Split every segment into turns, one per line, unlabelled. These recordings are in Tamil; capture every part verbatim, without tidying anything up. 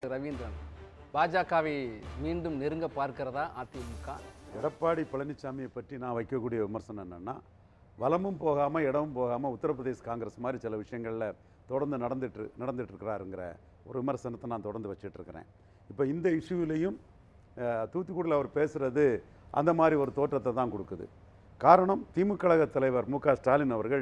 ரவீந்திரன், பாஜகவை மீண்டும் நெருங்க பார்க்கிறதா அதிமுக?
எடப்பாடி பழனிசாமியை பற்றி நான் வைக்கக்கூடிய விமர்சனம் என்னென்னா, வலமும் போகாமல் இடமும் போகாமல் உத்தரப்பிரதேஷ் காங்கிரஸ் மாதிரி சில விஷயங்களில் தொடர்ந்து நடந்துட்டு நடந்துட்டுருக்கிறாருங்கிற ஒரு விமர்சனத்தை நான் தொடர்ந்து வச்சிட்ருக்கிறேன். இப்போ இந்த இஷ்யூவிலையும் தூத்துக்குடியில் அவர் பேசுகிறது அந்த மாதிரி ஒரு தோற்றத்தை தான் கொடுக்குது. காரணம், திமுக கழக தலைவர் மு க ஸ்டாலின் அவர்கள்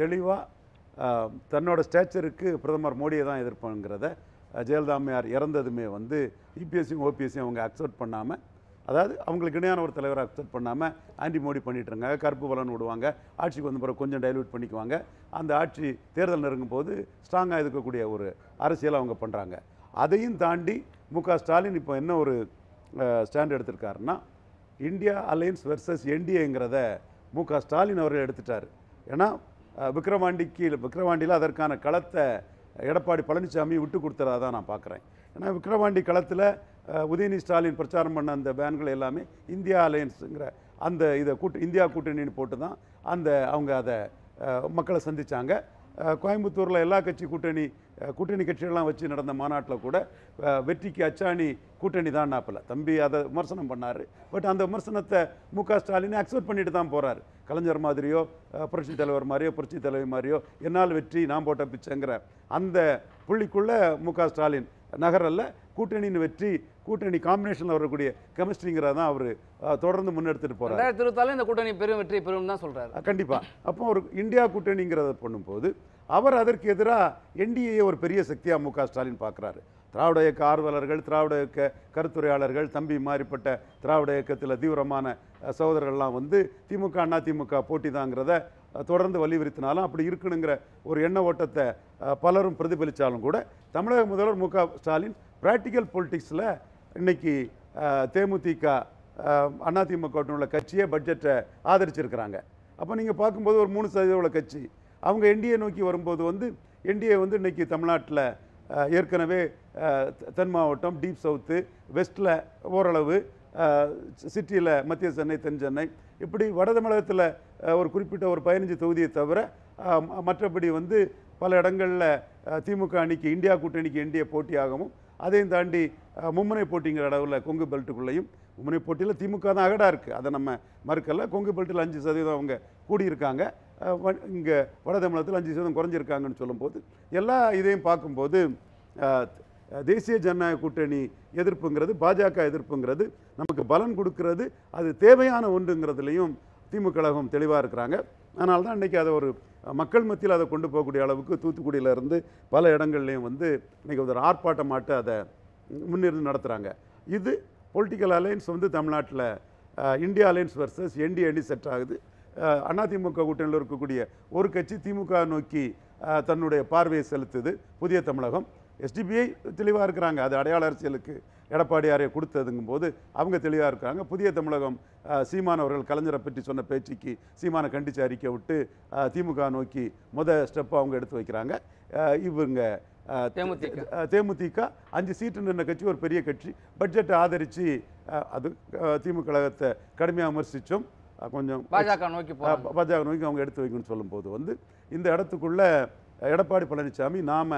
தெளிவாக தன்னோட ஸ்டேச்சருக்கு பிரதமர் மோடியை தான் எதிர்ப்புங்கிறத ஜெயலலிதா அம்மையார் இறந்ததுமே வந்து இபிஎஸ்சியும் ஓபிஎஸ்சியும் அவங்க அக்செப்ட் பண்ணாமல், அதாவது அவங்களுக்கு இணையான ஒரு தலைவரை அக்செப்ட் பண்ணாமல் ஆன்டி மோடி பண்ணிட்டு இருக்காங்க. கருப்பு பலன் விடுவாங்க, ஆட்சிக்கு வந்த பிறகு கொஞ்சம் டைல்யூட் பண்ணிக்குவாங்க. அந்த ஆட்சி தேர்தல் நெருங்கும் போது ஸ்ட்ராங்காக இருக்கக்கூடிய ஒரு அரசியல் அவங்க பண்ணுறாங்க. அதையும் தாண்டி மு க ஸ்டாலின் இப்போ என்ன ஒரு ஸ்டாண்ட் எடுத்திருக்காருன்னா, இந்தியா அலையன்ஸ் வெர்சஸ் என்டிஏங்கிறத மு க ஸ்டாலின் அவர்கள் எடுத்துட்டார். ஏன்னா விக்கிரவாண்டிக்கு விக்கிரவாண்டியில் அதற்கான களத்தை எடப்பாடி பழனிசாமி விட்டு கொடுத்துறதா தான் நான் பார்க்குறேன். ஏன்னா விக்கிரவாண்டி களத்தில் உதயநிதி ஸ்டாலின் பிரச்சாரம் பண்ண அந்த பேன்கள் எல்லாமே இந்தியா அலையன்ஸுங்கிற அந்த இதை கூட்டு இந்தியா கூட்டணின்னு போட்டு தான் அந்த அவங்க அதை மக்களை சந்தித்தாங்க. கோயம்புத்தூரில் எல்லா கட்சி கூட்டணி கூட்டணி கட்சிகள்லாம் வச்சு நடந்த மாநாட்டில் கூட வெற்றிக்கு அச்சாணி கூட்டணி தான் நாப்பில் தம்பி அதை விமர்சனம் பண்ணார். பட் அந்த விமர்சனத்தை மு க ஸ்டாலினை அக்செப்ட் பண்ணிட்டு தான் போகிறார். கலைஞர் மாதிரியோ புரட்சி தலைவர் மாதிரியோ புரட்சி தலைவர் மாதிரியோ என்னால் வெற்றி நான் போட்ட பிச்சைங்கிற அந்த புள்ளிக்குள்ளே மு க ஸ்டாலின் நகரில் கூட்டணியின் வெற்றி கூட்டணி காம்பினேஷனில் வரக்கூடிய கெமிஸ்ட்ரிங்கிறத தான் அவர் தொடர்ந்து முன்னெடுத்துட்டு போகிறார்.
ரெண்டாயிரத்தி இருபத்தாலும் இந்த கூட்டணி பெரும் வெற்றி பெரும் தான் சொல்கிறார்.
கண்டிப்பாக. அப்போ ஒரு இந்தியா கூட்டணிங்கிறத பண்ணும்போது அவர் அதற்கு எதிராக என்டிஏ ஒரு பெரிய சக்தியாக மு க ஸ்டாலின் பார்க்குறாரு. திராவிட இயக்க ஆர்வலர்கள், திராவிட இயக்க கருத்துரையாளர்கள், தம்பி மாறிப்பட்ட திராவிட இயக்கத்தில் தீவிரமான சகோதரர்கள்லாம் வந்து திமுக அண்ணா திமுக போட்டி தாங்கிறத தொடர்ந்து வலியுறுத்தினாலும் அப்படி இருக்கணுங்கிற ஒரு எண்ண ஓட்டத்தை பலரும் பிரதிபலித்தாலும் கூட தமிழக முதல்வர் மு க ஸ்டாலின் ப்ராக்டிக்கல் பொலிட்டிக்ஸில் இன்னைக்கு தேமுதிக அதிமுக உள்ள கட்சியை பட்ஜெட்டை ஆதரிச்சிருக்கிறாங்க. அப்போ நீங்கள் பார்க்கும்போது ஒரு மூணு சதவீத உள்ள கட்சி அவங்க என்டிஏ நோக்கி வரும்போது வந்து என்டிஏ வந்து இன்னைக்கு தமிழ்நாட்டில் ஏற்கனவே தென் மாவட்டம், டீப் சவுத்து, வெஸ்ட்டில் ஓரளவு, சிட்டியில் மத்திய சென்னை, தென் சென்னை, இப்படி வட தமிழகத்தில் ஒரு குறிப்பிட்ட ஒரு பதினஞ்சு தொகுதியை தவிர மற்றபடி வந்து பல இடங்களில் திமுக அணிக்கு இந்தியா கூட்டணிக்கு என்டிஏ போட்டியாகவும், அதையும் தாண்டி மும்முனை போட்டிங்கிற அளவில் கொங்கு பெல்ட்டுக்குள்ளேயும் மும்முனை போட்டியில் திமுக தான் அகடாக இருக்குது, அதை நம்ம மறுக்கல. கொங்கு பெல்ட்டில் அஞ்சு சதவீதம் அவங்க கூடியிருக்காங்க, இங்கே வட தமிழகத்தில் அஞ்சு சதவீதம் குறைஞ்சிருக்காங்கன்னு சொல்லும்போது எல்லா இதையும் பார்க்கும்போது தேசிய ஜனநாயக கூட்டணி எதிர்ப்புங்கிறது, பாஜக எதிர்ப்புங்கிறது நமக்கு பலன் கொடுக்கறது, அது தேவையான ஒன்றுங்கிறதுலையும் திமுக கழகம் தெளிவாக இருக்கிறாங்க. அதனால தான் இன்றைக்கி அதை ஒரு மக்கள் மத்தியில் அதை கொண்டு போகக்கூடிய அளவுக்கு தூத்துக்குடியிலேருந்து பல இடங்கள்லையும் வந்து இன்றைக்கி ஒரு ஆர்ப்பாட்டமாட்டு அதை முன்னிருந்து நடத்துகிறாங்க. இது பொலிட்டிக்கல் அலையன்ஸ் வந்து தமிழ்நாட்டில் இந்தியா அலையன்ஸ் வர்சஸ் என்டிஏ அணி செட் ஆகுது. அதிமுக கூட்டணியில் இருக்கக்கூடிய ஒரு கட்சி திமுக நோக்கி தன்னுடைய பார்வையை செலுத்துது, புதிய தமிழகம். எஸ்டிபிஐ தெளிவாக இருக்கிறாங்க, அது அடையாள அரசியலுக்கு எடப்பாடியாரை கொடுத்ததுங்கும் போது அவங்க தெளிவாக இருக்கிறாங்க. புதிய தமிழகம் சீமான் அவர்கள் கலைஞரை பற்றி சொன்ன பேச்சுக்கு சீமானை கண்டித்து அறிக்கை விட்டு திமுக நோக்கி முத ஸ்டெப்பை அவங்க எடுத்து வைக்கிறாங்க. இவங்க தேமுதிக அஞ்சு சீட்டு நின்ற கட்சி, ஒரு பெரிய கட்சி, பட்ஜெட்டை ஆதரித்து அது திமுக கழகத்தை கடுமையாக விமர்சித்தோம். கொஞ்சம்
பாஜக நோக்கி
பாஜக நோக்கி அவங்க எடுத்து வைக்கணும்னு சொல்லும்போது வந்து இந்த இடத்துக்குள்ள எடப்பாடி பழனிசாமி நாம்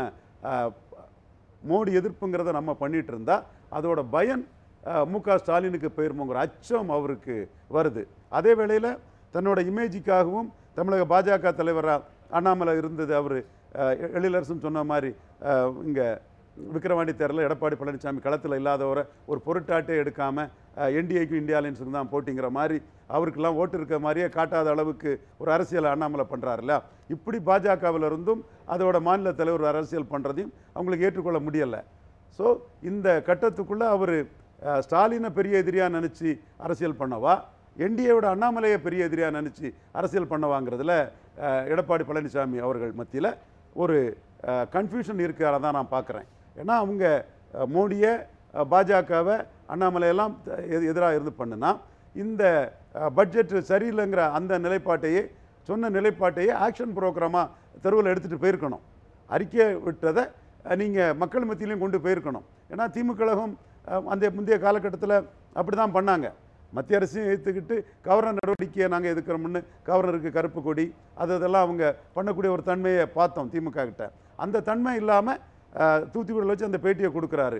மோடி எதிர்ப்புங்கிறத நம்ம பண்ணிட்டு இருந்தா அதோட பயன் மு க ஸ்டாலினுக்கு போயிருமோங்கிற அச்சம் அவருக்கு வருது. அதே வேளையில் தன்னோட இமேஜுக்காகவும் தமிழக பாஜக தலைவராக அண்ணாமலை இருந்தது, அவர் எழிலரசன் சொன்ன மாதிரி இங்கே விக்கிரவாண்டி தேர்தலில் எடப்பாடி பழனிசாமி களத்தில் இல்லாதவரை ஒரு பொருட்டாட்டே எடுக்காமல் என்டிஏக்கும் இந்தியா அலையன்ஸுக்கு தான் போட்டிங்கிற மாதிரி அவருக்கெல்லாம் ஓட்டு இருக்க மாதிரியே காட்டாத அளவுக்கு ஒரு அரசியல் அண்ணாமலை பண்ணுறாருல்ல. இப்படி பாஜகவில் இருந்தும் அதோட மாநில தலைவர் அரசியல் பண்ணுறதையும் அவங்களுக்கு ஏற்றுக்கொள்ள முடியலை. ஸோ இந்த கட்டத்துக்குள்ளே அவர் ஸ்டாலினை பெரிய எதிரியாக நினச்சி அரசியல் பண்ணவா, என்டிஏவோட அண்ணாமலையை பெரிய எதிரியாக நினச்சி அரசியல் பண்ணவாங்கிறதுல எடப்பாடி பழனிசாமி அவர்கள் மத்தியில் ஒரு கன்ஃபியூஷன் இருக்கிறத தான் நான் பார்க்குறேன். ஏன்னா அவங்க மோடியை, பாஜகவை, அண்ணாமலையெல்லாம் எதிராக இருந்து பண்ணுனா இந்த பட்ஜெட் சரியில்லைங்கிற அந்த நிலைப்பாட்டையே சொன்ன நிலைப்பாட்டையே ஆக்ஷன் ப்ரோக்ராமாக தெருவில் எடுத்துகிட்டு போயிருக்கணும். அறிக்கை விட்டதை நீங்கள் மக்கள் மத்தியிலையும் கொண்டு போயிருக்கணும். ஏன்னா திமுக கழகம் அந்த முந்தைய காலகட்டத்தில் அப்படி தான் பண்ணாங்க. மத்திய அரசையும் ஏற்றுக்கிட்டு கவர்னர் நடவடிக்கையை நாங்கள் எதுக்கிறோம்னு கவர்னருக்கு கருப்பு கொடி அது அதெல்லாம் அவங்க பண்ணக்கூடிய ஒரு தன்மையை பார்த்தோம் திமுக கிட்ட. அந்த தன்மை இல்லாமல் தூத்துக்குடியில் வச்சு அந்த பேட்டியை கொடுக்குறாரு.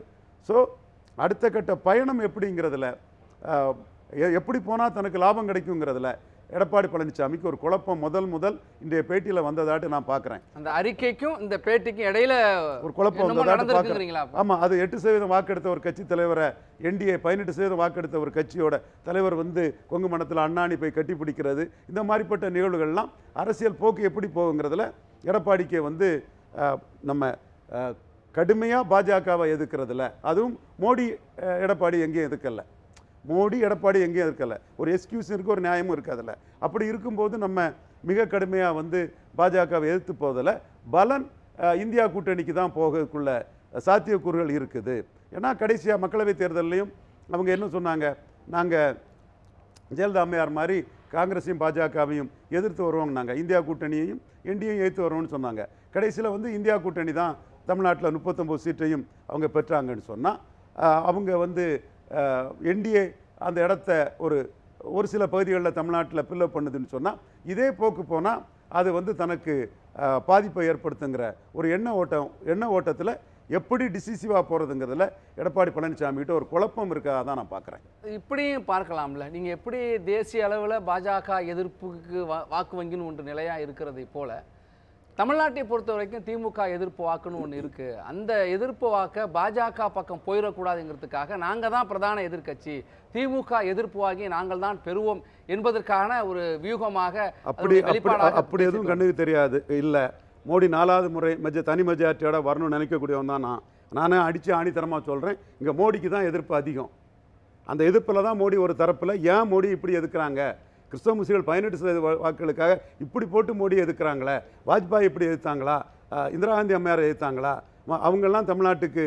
ஸோ அடுத்த கட்ட பயணம் எப்படிங்கிறதுல அஹ், எ- எப்படி போனால் தனக்கு லாபம் கிடைக்குங்கிறதுல எடப்பாடி பழனிசாமிக்கு ஒரு குழப்பம் முதல் முதல் இன்றைய பேட்டியில் வந்ததாட்டு நான் பார்க்குறேன்.
அந்த அறிக்கைக்கும் இந்த பேட்டிக்கும் இடையில
ஒரு குழப்பம்
என்னமோ
வந்ததாட்டு பார்க்குறேன்.
நடந்திருக்குங்கிறீங்களா அப்ப?
ஆமாம், அது எட்டு சதவீதம் வாக்கெடுத்த ஒரு கட்சி தலைவரை என்டிஏ பதினெட்டு சதவீதம் வாக்கெடுத்த ஒரு கட்சியோட தலைவர் வந்து கொங்கு மண்டலத்தில் அண்ணாணி போய் கட்டி பிடிக்கிறது, இந்த மாதிரிப்பட்ட நிகழ்வுகள்லாம் அரசியல் போக்கு எப்படி போகுங்கிறதுல எடப்பாடிக்கு வந்து அஹ், நம்ம கடுமையாக பாஜகவை எதிர்க்கிறதுல, அதுவும் மோடி அஹ், எடப்பாடி எங்கேயும் எதிர்க்கல, மோடி எடப்பாடி எங்கேயும் இருக்கல, ஒரு எக்ஸ்கியூஸ் இருக்குது, ஒரு நியாயமும் இருக்குது அதில். அப்படி இருக்கும்போது நம்ம மிக கடுமையாக வந்து பாஜகவை எதிர்த்து போவதில் பலன் அஹ், இந்தியா கூட்டணிக்கு தான் போகக்குள்ள சாத்தியக்கூறுகள் இருக்குது. ஏன்னா கடைசியாக மக்களவைத் தேர்தல்லையும் அவங்க என்ன சொன்னாங்க, நாங்கள் ஜெயலலிதா அம்மையார் மாதிரி காங்கிரஸையும் பாஜகவையும் எதிர்த்து வருவோம்னாங்க, இந்தியா கூட்டணியையும் என்டிஏயும் எதிர்த்து வருவோம்னு சொன்னாங்க. கடைசியில் வந்து இந்தியா கூட்டணி தான் தமிழ்நாட்டில் முப்பத்தொம்போது சீட்டையும் அவங்க பெற்றாங்கன்னு சொன்னால், அவங்க வந்து என்டிஏ அந்த இடத்த ஒரு ஒரு சில பகுதிகளில் தமிழ்நாட்டில் பில்லப் பண்ணுதுன்னு சொன்னால், இதே போக்கு போனால் அது வந்து தனக்கு அஹ், பாதிப்பை ஏற்படுத்துங்கிற ஒரு எண்ண ஓட்டம் எண்ண ஓட்டத்தில் எப்படி டிசிசிவாக போகிறதுங்கிறதுல எடப்பாடி பழனிசாமிகிட்ட ஒரு குழப்பம் இருக்கா தான் நான் பார்க்குறேன்.
இப்படியும் பார்க்கலாம்ல, நீங்க எப்படி தேசிய அளவில் பாஜக எதிர்ப்புக்கு வா- வாக்கு வங்கின்னு ஒன்று நிலையா இருக்கிறதை போல தமிழ்நாட்டை பொறுத்த வரைக்கும் திமுக எதிர்ப்பு வாக்குன்னு ஒன்று இருக்கு. அந்த எதிர்ப்பு வாக்க பாஜக பக்கம் போயிடக்கூடாதுங்கிறதுக்காக நாங்க தான் பிரதான எதிர்க்கட்சி, திமுக எதிர்ப்பு வாங்கி நாங்கள் தான் பெறுவோம் என்பதற்கான ஒரு வியூகமாக
அப்படி
அதனுடைய
அப்படி
வெளிப்பாடாக
அப்படி எதுவும் கண்ணுக்கு தெரியாது. இல்லை, மோடி நாலாவது முறை மெஜ தனி மெஜாரிட்டியோட வரணும்னு நினைக்கக்கூடியவன் தான் நான். நானே அடித்து ஆணித்தரமாக சொல்கிறேன், இங்கே மோடிக்கு தான் எதிர்ப்பு அதிகம். அந்த எதிர்ப்பில் தான் மோடி ஒரு தரப்பில், ஏன் மோடி இப்படி எதுக்குறாங்க, கிறிஸ்தவ முஸ்லீம்கள் பதினெட்டு சதவீத வா- வாக்குகளுக்காக இப்படி போட்டு மோடி எதுக்குறாங்களே, வாஜ்பாய் இப்படி எதிர்த்தாங்களா, அஹ், இந்திரா காந்தி அம்மையார் எதிர்த்தாங்களா, ம- அவங்கெல்லாம் தமிழ்நாட்டுக்கு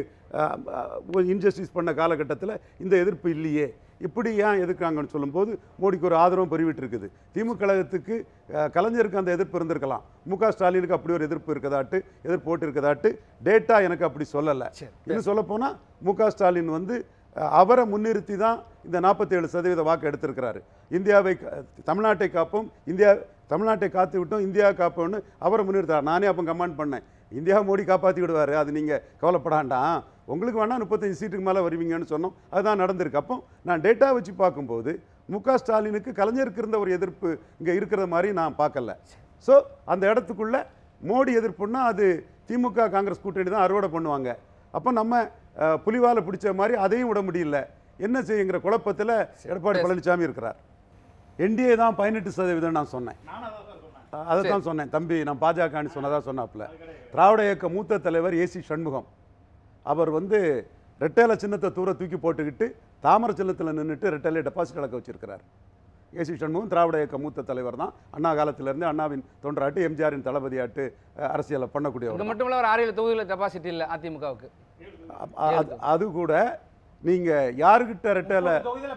இன்ஜஸ்டிஸ் பண்ண காலகட்டத்தில் இந்த எதிர்ப்பு இல்லையே, இப்படி ஏன் எதிர்க்காங்கன்னு சொல்லும்போது மோடிக்கு ஒரு ஆதரவும் பெருவிட்டு இருக்குது. திமுக கழகத்துக்கு அஹ், கலைஞருக்கு அந்த எதிர்ப்பு இருந்திருக்கலாம், மு க ஸ்டாலினுக்கு அப்படி ஒரு எதிர்ப்பு இருக்கதாட்டு எதிர்ப்பு போட்டு இருக்கதாட்டு டேட்டா எனக்கு அப்படி சொல்லலை. இன்னும் சொல்லப்போனால் மு க ஸ்டாலின் வந்து அஹ், அவரை முன்னிறுத்தி தான் இந்த நாற்பத்தேழு சதவீத வாக்கு எடுத்திருக்கிறாரு. இந்தியாவை கா- தமிழ்நாட்டை காப்போம், இந்தியா தமிழ்நாட்டை காத்து விட்டோம், இந்தியா காப்போம்னு அவரை முன்னிறுத்தார். நானே அப்போ கமெண்ட் பண்ணேன், இந்தியா மோடி காப்பாற்றி விடுவார், அது நீங்கள் கவலைப்படாண்டாம், உங்களுக்கு வேணால் முப்பத்தஞ்சு சீட்டுக்கு மேலே வருவீங்கன்னு சொன்னோம். அதுதான் நடந்திருக்கு. அப்போ நான் டேட்டா வச்சு பார்க்கும்போது மு க ஸ்டாலினுக்கு கலைஞருக்கு இருந்த ஒரு எதிர்ப்பு இங்கே இருக்கிற மாதிரி நான் பார்க்கல. ஸோ அந்த இடத்துக்குள்ள மோடி எதிர்ப்புன்னா அது திமுக காங்கிரஸ் கூட்டணி தான் அறுவடை பண்ணுவாங்க. அப்போ நம்ம அஹ், புலிவாலை பிடிச்ச மாதிரி அதையும் விட முடியல, என்ன செய்யுங்கிற குழப்பத்தில் எடப்பாடி பழனிசாமி இருக்கிறார். என்டிஏ தான் பதினெட்டு சதவீதம் நான் சொன்னேன், அதை தான் சொன்னேன் தம்பி, நான் பாஜகன்னு சொன்னதா சொன்னாப்புல. திராவிட இயக்க மூத்த தலைவர் ஏசி சண்முகம் அவர் வந்து ரெட்டேல சின்னத்தை தூர தூக்கி போட்டுக்கிட்டு தாமரை சின்னத்தில் நின்றுட்டு ரெட்டேல டெபாசிட் இழக்க வச்சிருக்கிறார். ஏசி சண்முகம் திராவிட இயக்க மூத்த தலைவர் தான், அண்ணா காலத்திலேருந்து அண்ணாவின் தொண்டராட்டு எம்ஜிஆரின் தளபதியாட்டு அஹ், அரசியலை பண்ணக்கூடியவர்.
இது மட்டும் இல்ல, ஒரு ஆறு ஏழு தொகுதியில் டெபாசிட் இல்லை அதிமுகவுக்கு.
அது- அது கூட நீங்க யாருகிட்ட ரெட்டேல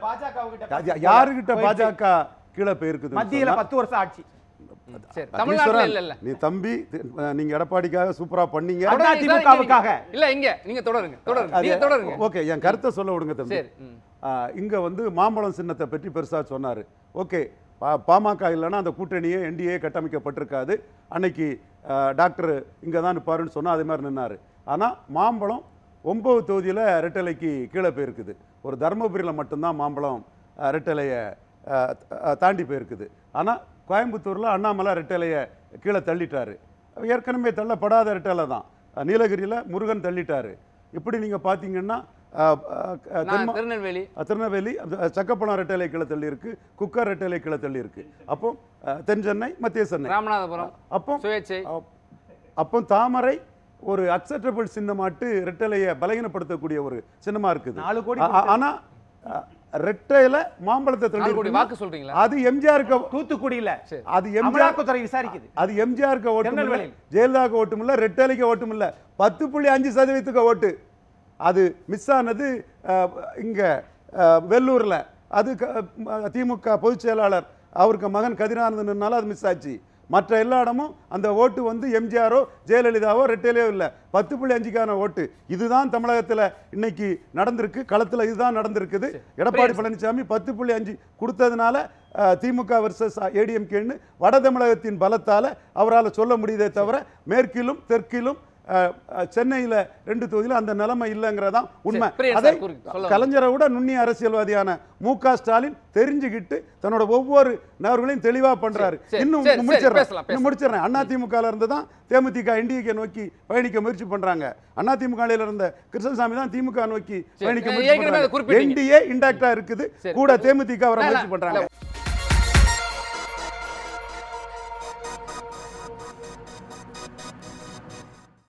யாருகிட்ட பாஜக கீழே போயிருக்குது
மத்தியில பத்து வருஷம் ஆட்சி.
சரி, தமிழ்நாட்டுல இல்ல இல்ல
நீ தம்பி தி- நீங்க எடப்பாடிக்காக சூப்பரா பண்ணீங்க.
அண்ணா
தொடருங்க சார்,
திமுகவுக்காக.
இங்க- இல்ல இங்க நீங்க தொடருங்க தொடருங்க நீங்க தொடருங்க.
ஓகே, என் கருத்தை சொல்ல விடுங்க தம்பி.
சரி, ம்.
ஆ, இங்க வந்து மாம்பழம் சின்னத்தை பற்றி பெருசா சொன்னாரு. ஓகே, பா- பாமக இல்லைன்னா அந்த கூட்டணியே என்டிஏ கட்டமைக்கப்பட்டிருக்காது. அன்னைக்கு ஆ, டாக்டர் இங்கே தான் நிற்பாருன்னு சொன்னால் அதே மாதிரி நின்னாரு. ஆனால் மாம்பழம் ஒன்பது தொகுதியில் ரெட்டலைக்கு கீழே போயிருக்குது. ஒரு தருமபுரியில் மட்டும்தான் மாம்பழம் ஆ, ரெட்டலையை ஆ, ஆ, தாண்டி போயிருக்குது. ஆனால் கோயம்புத்தூரில் அண்ணாமலை ரெட்டலையை கீழே தள்ளிட்டாரு. ஏற்கனவே தள்ளப்படாத ரெட்டலை தான். நீலகிரியில் முருகன் தள்ளிட்டாரு. இப்படி நீங்கள் பார்த்தீங்கன்னா ஆ, ஆ,
நான்
தென்மா-
திருநெல்வேலி
திருநெல்வேலி அந்த சக்கப்பழம் ரெட்டலை கீழே தள்ளி இருக்கு, குக்கர் ரெட்டலை கீழே தள்ளி இருக்கு. அப்போ அஹ், தென் சென்னை, மத்திய சென்னை,
ராமநாதபுரம்
அப்போ
சுயேட்சை
அப்- அப்போ தாமரை ஒரு அக்செப்டபிள் சின்னமாட்டு ரெட்டலையை பலகீனப்படுத்தக்கூடிய ஒரு சின்னமா இருக்குது.
நாலு கோடி
ஆ- ஆனா அஹ், ரெட்டையில மாம்பழத்தை தள்ளி
நாலு கோடி
இருக்குன்னா,
வாக்கு சொல்றீங்களா?
அது எம்ஜிஆருக்கு
தூத்துக்குடியில
அது எம்ஜிஆர்
அமலாக்கத்துறை விசாரிக்குது.
அது எம்ஜிஆருக்கு ஓட்டும் இல்லை,
திருநெல்வேலியில்.
ஜெயலலிதாவுக்கு ஓட்டும் இல்லை, ரெட்டலைக்கு ஓட்டும் இல்லை, பத்து புள்ளி அஞ்சு சதவீதத்துக்கு ஓட்டு. அது மிஸ் ஆனது அஹ், இங்க அஹ், வெள்ளூர்ல. அது க- அஹ், திமுக பொதுச் செயலாளர் அவருக்கு மகன் கதிரானந்தனால அது மிஸ் ஆச்சு. மற்ற எல்லா இடமும் அந்த ஓட்டு வந்து எம்ஜிஆரோ ஜெயலலிதாவோ ரெட்டையிலோ இல்லை, பத்து புள்ளி அஞ்சுக்கான ஓட்டு. இதுதான் தமிழகத்தில் இன்னைக்கு நடந்திருக்கு, களத்தில் இதுதான் நடந்திருக்குது. எடப்பாடி பழனிசாமி பத்து புள்ளி அஞ்சு கொடுத்ததுனால அஹ், திமுக வர்சஸ் ஏடிஎம்கேன்னு வட தமிழகத்தின் பலத்தால் அவரால் சொல்ல முடியுதே தவிர மேற்கிலும் தெற்கிலும் அஹ், அஹ், சென்னையில ரெண்டு தொகுதியில் அந்த நிலைமை இல்லைங்கிறதான் உண்மை.
பிரியன்
அதை
சார், குறி- சொல்ல
கலைஞரை விட நுண்ணிய அரசியல்வாதியான மு க ஸ்டாலின் தெரிஞ்சுக்கிட்டு தன்னோட ஒவ்வொரு நபர்களையும் தெளிவா பண்றாரு.
சரி,
இன்னும்
சரி, சரி,
முடிச்சிடறேன்
பேசலாம்,
இன்னும் முடிச்சிடறேன் அதிமுகல இருந்து தான் தேமுதிக என்டிஏ நோக்கி பயணிக்க முயற்சி பண்றாங்க. அதிமுக இருந்த கிருஷ்ணசாமி தான் திமுக நோக்கி பயணிக்க
ஏற்கனவே
முயற்சி
அதை
பண்றாங்க.
குறிப்பிட்டீங்க.
என்டிஏ இன்டாக்டா இருக்குது,
சரி.
கூட தேமுதிக வர
இல்ல,
முயற்சி
இல்ல,
பண்றாங்க.